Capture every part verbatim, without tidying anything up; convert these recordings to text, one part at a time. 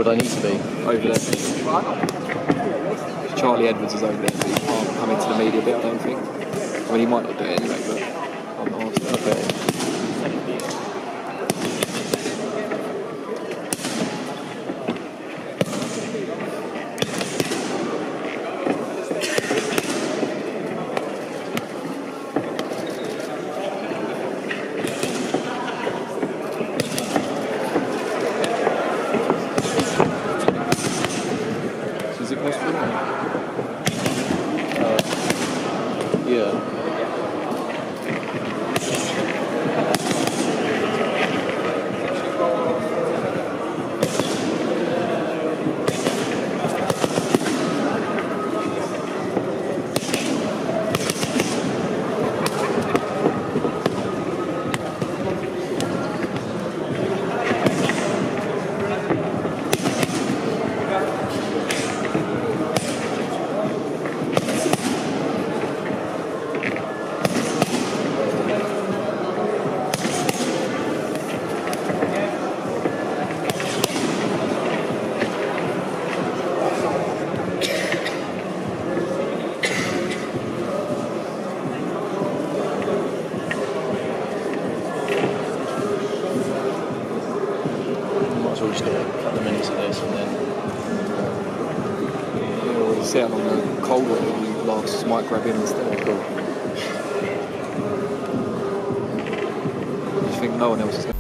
would I need to be? Over there. Charlie Edwards is over there, but he can't come into the media bit, I don't think. I mean, he might not do it anyway, but I'm asked. Okay. Is it possible? Uh, yeah. Might as well just do a couple of minutes of this and then. Yeah, well, he's sitting on the cold one and you last might grab him instead. Cool. You think no one else is going to...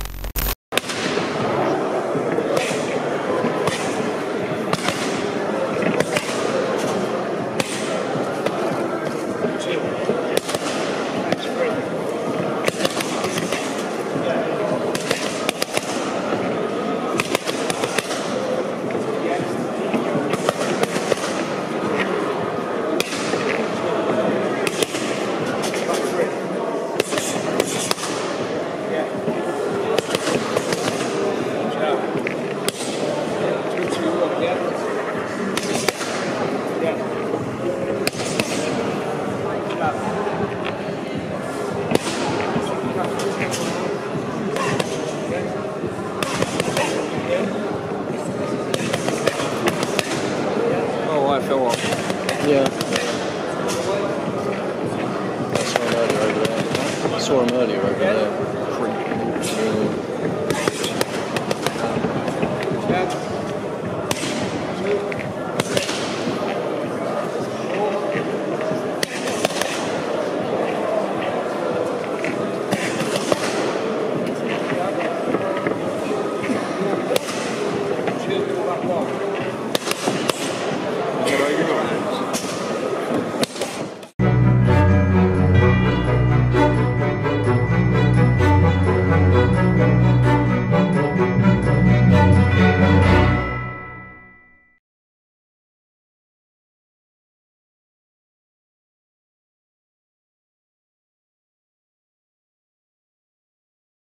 Oh, I fell off. Yeah. I saw him earlier over there. I saw him earlier over there.